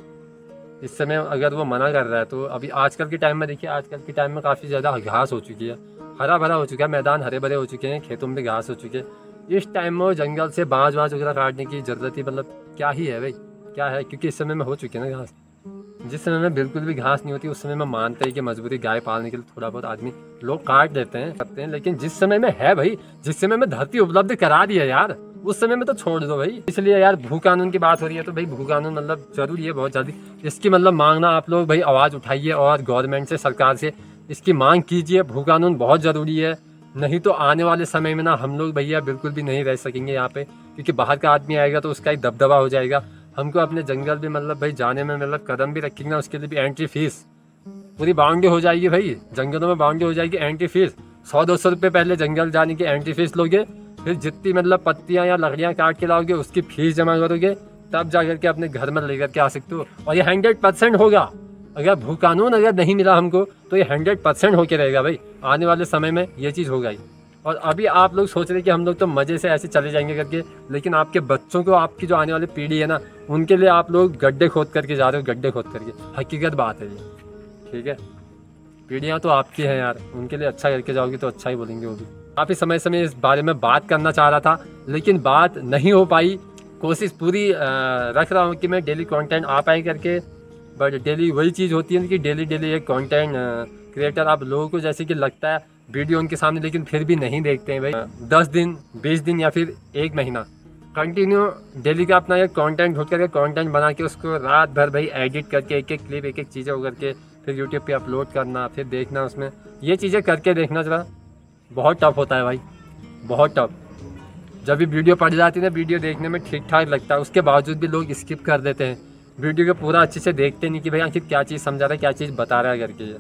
इस समय अगर वो मना कर रहा है तो अभी आजकल के टाइम में देखिए, आजकल के टाइम में काफ़ी ज़्यादा घास हो चुकी है, हरा भरा हो चुका है, मैदान हरे भरे हो चुके हैं, खेतों में भी घास हो चुके हैं। इस टाइम में जंगल से बाँझ वाँझ वगैरह काटने की ज़रूरत ही मतलब क्या ही है भाई, क्या है, क्योंकि इस समय में हो चुकी है ना घास। जिस समय में बिल्कुल भी घास नहीं होती उस समय में मानते हैं कि मजबूरी गाय पालने के लिए थोड़ा बहुत आदमी लोग काट देते हैं करते हैं, लेकिन जिस समय में है भाई, जिस समय में धरती उपलब्ध करा दी है यार, उस समय में तो छोड़ दो भाई। इसलिए यार भू कानून की बात हो रही है तो भाई भू कानून मतलब जरूरी है बहुत जल्दी। इसकी मतलब मांगना आप लोग भाई आवाज़ उठाइए और गवर्नमेंट से, सरकार से इसकी मांग कीजिए। भू कानून बहुत ज़रूरी है, नहीं तो आने वाले समय में ना हम लोग भैया बिल्कुल भी नहीं रह सकेंगे यहाँ पे, क्योंकि बाहर का आदमी आएगा तो उसका एक दबदबा हो जाएगा। हमको अपने जंगल भी मतलब भाई जाने में मतलब कदम भी रखेंगे ना, उसके लिए भी एंट्री फीस पूरी बाउंड्री हो जाएगी भाई, जंगलों में बाउंड्री हो जाएगी, एंट्री फीस सौ दो सौ रुपये पहले जंगल जाने की एंट्री फीस लोगे, फिर जितनी मतलब पत्तियाँ या लकड़ियाँ काट के लाओगे उसकी फीस जमा करोगे, तब जा करके अपने घर में लेकर के आ सकते हो। और ये हंड्रेड परसेंट होगा, अगर भू कानून अगर नहीं मिला हमको तो ये हंड्रेड परसेंट होके रहेगा भाई, आने वाले समय में ये चीज़ होगा ही। और अभी आप लोग सोच रहे कि हम लोग तो मज़े से ऐसे चले जाएंगे करके, लेकिन आपके बच्चों को, आपकी जो आने वाली पीढ़ी है ना, उनके लिए आप लोग गड्ढे खोद करके जा रहे हो, गड्ढे खोद करके। हकीकत बात है ये, ठीक है। पीढ़ियाँ तो आपकी हैं यार, उनके लिए अच्छा करके जाओगे तो अच्छा ही बोलेंगे वो भी। काफ़ी समय से मैं इस बारे में बात करना चाह रहा था लेकिन बात नहीं हो पाई। कोशिश पूरी आ, रख रहा हूँ कि मैं डेली कंटेंट आ पाए करके, बट डेली वही चीज़ होती है कि डेली डेली एक कंटेंट क्रिएटर आप लोगों को जैसे कि लगता है वीडियो उनके सामने, लेकिन फिर भी नहीं देखते हैं भाई। दस दिन बीस दिन या फिर एक महीना कंटिन्यू डेली का अपना एक कंटेंट ढूंढ करके कंटेंट बना के उसको रात भर भाई एडिट करके एक एक क्लिप एक एक चीज़ें हो करके फिर यूट्यूब पे अपलोड करना, फिर देखना उसमें, ये चीज़ें करके देखना जरा बहुत टफ होता है भाई, बहुत टफ। जब भी वीडियो पड़ जाती है ना, वीडियो देखने में ठीक ठाक लगता है, उसके बावजूद भी लोग स्किप कर देते हैं, वीडियो को पूरा अच्छे से देखते नहीं कि भाई आखिर क्या चीज़ समझा रहा है, क्या चीज़ बता रहा है करके ये,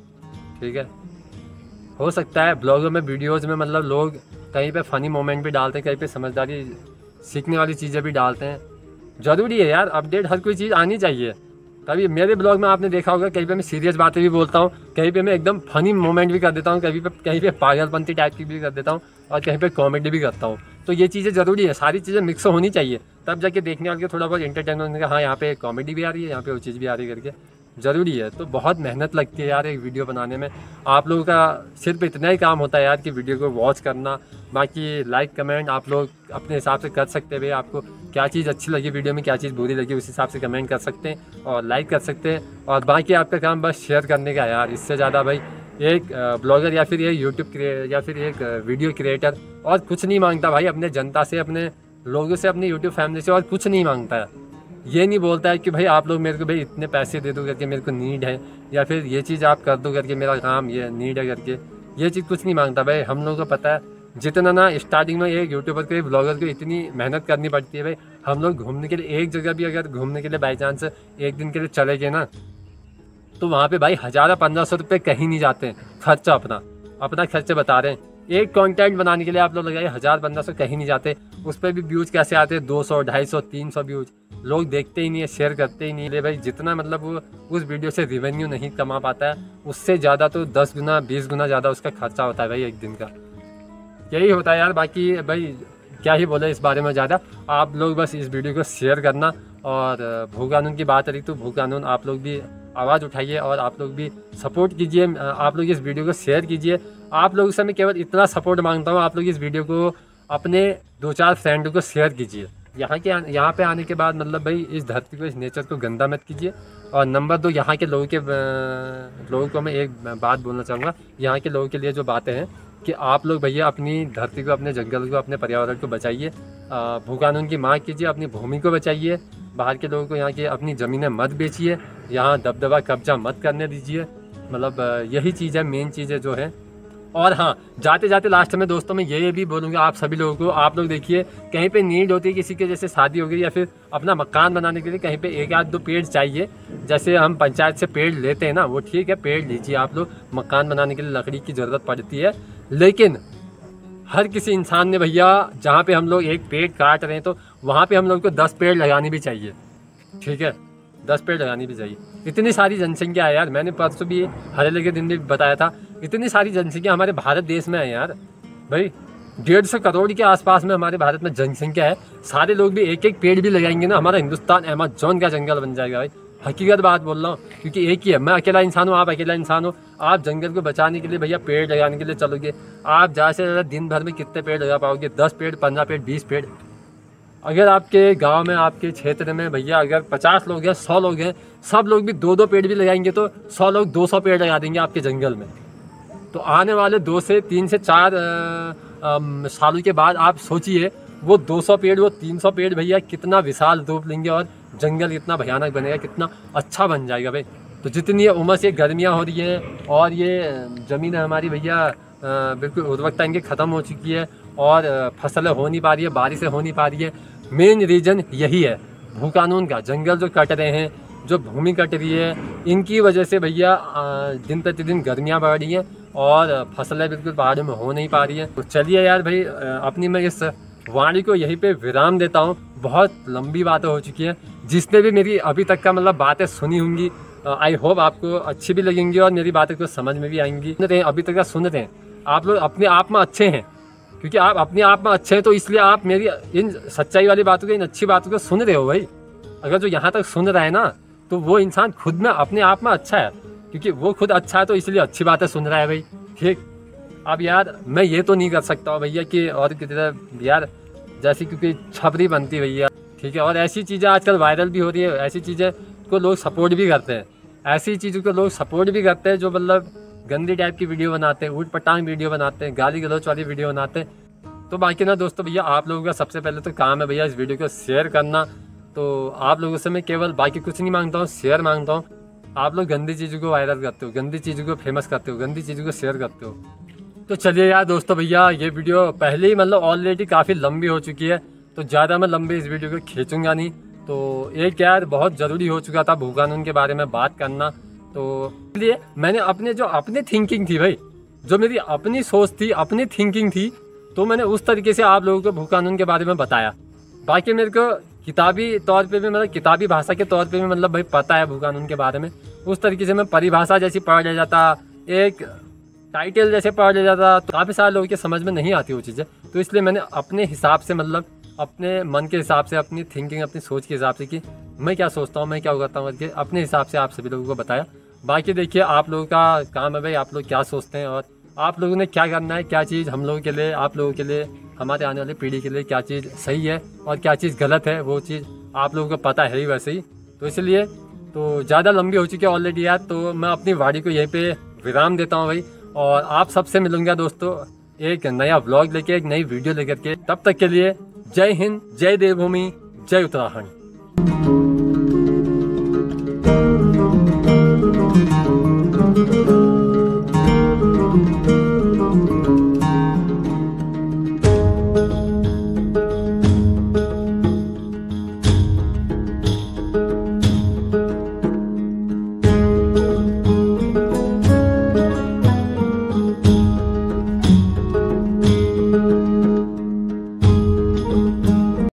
ठीक है। हो सकता है ब्लॉगों में, वीडियोज़ में मतलब लोग कहीं पे फ़नी मोमेंट भी डालते हैं, कहीं पे समझदारी सीखने वाली चीज़ें भी डालते हैं। ज़रूरी है यार, अपडेट हर कोई चीज़ आनी चाहिए। कभी मेरे ब्लॉग में आपने देखा होगा कहीं पे मैं सीरियस बातें भी बोलता हूँ, कहीं पे मैं एकदम फ़नी मोमेंट भी कर देता हूँ, कहीं पे कहीं पे पागलपंती टाइप की भी कर देता हूँ और कहीं पे कॉमेडी भी करता हूँ। तो ये चीज़ें ज़रूरी है, सारी चीज़ें मिक्स होनी चाहिए, तब जाके देखने वाले को थोड़ा बहुत एंटरटेनमेंट का, हाँ यहाँ पे कॉमेडी भी आ रही है, यहाँ पे वो चीज़ भी आ रही है करके, ज़रूरी है। तो बहुत मेहनत लगती है यार एक वीडियो बनाने में। आप लोगों का सिर्फ इतना ही काम होता है यार कि वीडियो को वॉच करना, बाकी लाइक कमेंट आप लोग अपने हिसाब से कर सकते हैं भाई। आपको क्या चीज़ अच्छी लगी वीडियो में, क्या चीज़ बुरी लगी, उस हिसाब से कमेंट कर सकते हैं और लाइक कर सकते हैं। और बाकी आपका काम बस शेयर करने का यार, इससे ज़्यादा भाई एक ब्लॉगर या फिर एक यूट्यूब या फिर एक वीडियो क्रिएटर और कुछ नहीं मांगता भाई अपने जनता से, अपने लोगों से, अपनी यूट्यूब फैमिली से, और कुछ नहीं मांगता है। ये नहीं बोलता है कि भाई आप लोग मेरे को भाई इतने पैसे दे दो करके, मेरे को नीड है, या फिर ये चीज़ आप कर दो करके, मेरा काम ये नीड है करके, ये चीज़ कुछ नहीं मांगता भाई। हम लोगों को पता है जितना ना स्टार्टिंग में एक यूट्यूबर को, एक ब्लॉगर को इतनी मेहनत करनी पड़ती है भाई। हम लोग घूमने के लिए एक जगह भी अगर घूमने के लिए बाई चांस एक दिन के लिए चले गए ना, तो वहाँ पे भाई हज़ार पंद्रह सौ रुपये कहीं नहीं जाते हैं, खर्चा अपना अपना खर्चे बता रहे हैं। एक कंटेंट बनाने के लिए आप लोग लगाइए हज़ार पंद्रह सौ, कहीं नहीं जाते। उस पर भी व्यूज़ कैसे आते हैं, दो सौ ढाई सौ तीन सौ व्यूज़, लोग देखते ही नहीं है, शेयर करते ही नहीं है भाई। जितना मतलब वो उस वीडियो से रिवेन्यू नहीं कमा पाता है, उससे ज़्यादा तो दस गुना बीस गुना ज़्यादा उसका खर्चा होता है भाई एक दिन का। यही होता है यार, बाकी भाई क्या ही बोले इस बारे में ज़्यादा। आप लोग बस इस वीडियो को शेयर करना, और भू कानून की बात रही तो भू कानून आप लोग भी आवाज़ उठाइए और आप लोग भी सपोर्ट कीजिए। आप लोग इस वीडियो को शेयर कीजिए। आप लोगों से मैं केवल इतना सपोर्ट मांगता हूँ, आप लोग इस वीडियो को अपने दो चार फ्रेंड को शेयर कीजिए। यहाँ के यहाँ पे आने के बाद मतलब भाई इस धरती को, इस नेचर को गंदा मत कीजिए। और नंबर दो, यहाँ के लोगों के लोगों को मैं एक बात बोलना चाहूँगा, यहाँ के लोगों के लिए जो बातें हैं कि आप लोग भैया अपनी धरती को, अपने जंगल को, अपने पर्यावरण को बचाइए। भू कानून की मांग कीजिए, अपनी भूमि को बचाइए। बाहर के लोगों को यहाँ की अपनी ज़मीनें मत बेचिए, यहाँ दबदबा कब्जा मत करने दीजिए। मतलब यही चीज़ है, मेन चीज़ें जो है। और हाँ, जाते जाते लास्ट में दोस्तों मैं ये भी बोलूँगा आप सभी लोगों को, आप लोग देखिए कहीं पे नीड होती है किसी के, जैसे शादी हो गई या फिर अपना मकान बनाने के लिए कहीं पे एक आध दो पेड़ चाहिए। जैसे हम पंचायत से पेड़ लेते हैं ना, वो ठीक है, पेड़ लीजिए आप लोग। मकान बनाने के लिए लकड़ी की ज़रूरत पड़ती है, लेकिन हर किसी इंसान ने भैया, जहाँ पे हम लोग एक पेड़ काट रहे हैं तो वहाँ पे हम लोग को दस पेड़ लगानी भी चाहिए, ठीक है, दस पेड़ लगानी भी चाहिए। इतनी सारी जनसंख्या है यार, मैंने परसों भी हरेले के दिन भी बताया था, इतनी सारी जनसंख्या हमारे भारत देश में है यार भाई। डेढ़ सौ करोड़ के आसपास में हमारे भारत में जनसंख्या है। सारे लोग भी एक एक पेड़ भी लगाएंगे ना, हमारा हिंदुस्तान अमेज़न का जंगल बन जाएगा भाई। हकीकत बात बोल रहा हूँ, क्योंकि एक ही है, मैं अकेला इंसान हूँ, आप अकेला इंसान हो। आप जंगल को बचाने के लिए भैया पेड़ लगाने के लिए चलोगे, आप ज़्यादा से ज़्यादा दिन भर में कितने पेड़ लगा पाओगे? दस पेड़, पंद्रह पेड़, बीस पेड़। अगर आपके गांव में, आपके क्षेत्र में भैया अगर पचास लोग हैं, सौ लोग हैं, सब लोग भी दो दो पेड़ भी लगाएंगे तो सौ लोग दो सौ पेड़ लगा देंगे आपके जंगल में। तो आने वाले दो से तीन से चार सालों के बाद आप सोचिए, वो दो सौ पेड़, वो तीन सौ पेड़ भैया कितना विशाल रूप लेंगे और जंगल कितना भयानक बनेगा, कितना अच्छा बन जाएगा भाई। तो जितनी उमस, ये गर्मियाँ हो रही हैं और ये ज़मीन हमारी भैया बिल्कुल उर्वरकता इनकी ख़त्म हो चुकी है और फसलें हो नहीं पा रही है, बारिशें हो नहीं पा रही है। मेन रीज़न यही है भू कानून का। जंगल जो कट रहे हैं, जो भूमि कट रही है, इनकी वजह से भैया दिन प्रतिदिन गर्मियाँ बढ़ रही हैं और फसलें बिल्कुल पहाड़ों में हो नहीं पा रही हैं। तो चलिए यार भाई, अपनी मैं इस वाणी को यहीं पे विराम देता हूँ। बहुत लंबी बातें हो चुकी हैं। जिसने भी मेरी अभी तक का मतलब बातें सुनी होंगी, आई होप आपको अच्छी भी लगेंगी और मेरी बातें को समझ में भी आएंगी। अभी तक का सुन रहे हैं आप लोग, अपने आप में अच्छे हैं, क्योंकि आप अपने आप में अच्छे हैं तो इसलिए आप मेरी इन सच्चाई वाली बातों को, इन अच्छी बातों को सुन रहे हो भाई। अगर जो यहाँ तक सुन रहा है ना, तो वो इंसान खुद में अपने आप में अच्छा है, क्योंकि वो खुद अच्छा है तो इसलिए अच्छी बातें सुन रहा है भाई। ठीक, अब यार मैं ये तो नहीं कर सकता हूँ भैया कि और की तरह यार जैसी क्योंकि छपरी बनती भैया, ठीक है। और ऐसी चीज़ें आजकल वायरल भी हो रही है, ऐसी चीज़ें को लोग सपोर्ट भी करते हैं, ऐसी चीज़ों को लोग सपोर्ट भी करते हैं जो मतलब गंदी टाइप की वीडियो बनाते हैं, ऊट पटांग वीडियो बनाते हैं, गाली गलौच वाली वीडियो बनाते हैं। तो बाकी ना दोस्तों भैया, आप लोगों का सबसे पहले तो काम है भैया इस वीडियो को शेयर करना। तो आप लोगों से मैं केवल बाकी कुछ नहीं मांगता हूँ, शेयर मांगता हूँ। आप लोग गंदी चीज़ों को वायरल करते हो, गंदी चीज़ों को फेमस करते हो, गंदी चीज़ों को शेयर करते हो। तो चलिए यार दोस्तों भैया, ये वीडियो पहले ही मतलब ऑलरेडी काफ़ी लंबी हो चुकी है, तो ज़्यादा मैं लंबी इस वीडियो को खींचूंगा नहीं। तो एक यार बहुत ज़रूरी हो चुका था भू कानून के बारे में बात करना। तो इसलिए मैंने अपने जो अपनी थिंकिंग थी भाई, जो मेरी अपनी सोच थी, अपनी थिंकिंग थी, तो मैंने उस तरीके से आप लोगों को भू कानून के बारे में बताया। बाकी मेरे को किताबी तौर पे भी, मतलब किताबी भाषा के तौर पे भी मतलब भाई पता है भू कानून के बारे में। उस तरीके से मैं परिभाषा जैसी पढ़ ले जाता, एक टाइटल जैसे पढ़ ले जाता, तो काफ़ी सारे लोगों के समझ में नहीं आती वो चीज़ें। तो इसलिए मैंने अपने हिसाब से, मतलब अपने मन के हिसाब से, अपनी थिंकिंग, अपनी सोच के हिसाब से कि मैं क्या सोचता हूँ, मैं क्या करता हूँ करके अपने हिसाब से आप सभी लोगों को बताया। बाकी देखिए आप लोगों का काम है भाई, आप लोग क्या सोचते हैं और आप लोगों ने क्या करना है, क्या चीज़ हम लोगों के लिए, आप लोगों के लिए, हमारे आने वाली पीढ़ी के लिए क्या चीज़ सही है और क्या चीज़ गलत है, वो चीज़ आप लोगों को पता है ही वैसे ही। तो इसलिए तो ज़्यादा लंबी हो चुकी है ऑलरेडी यार, तो मैं अपनी वाणी को यहीं पे विराम देता हूँ भाई। और आप सबसे मिलूंगा दोस्तों एक नया व्लॉग लेके, एक नई वीडियो लेकर के। तब तक के लिए जय हिंद, जय देवभूमि, जय उत्तराखंड।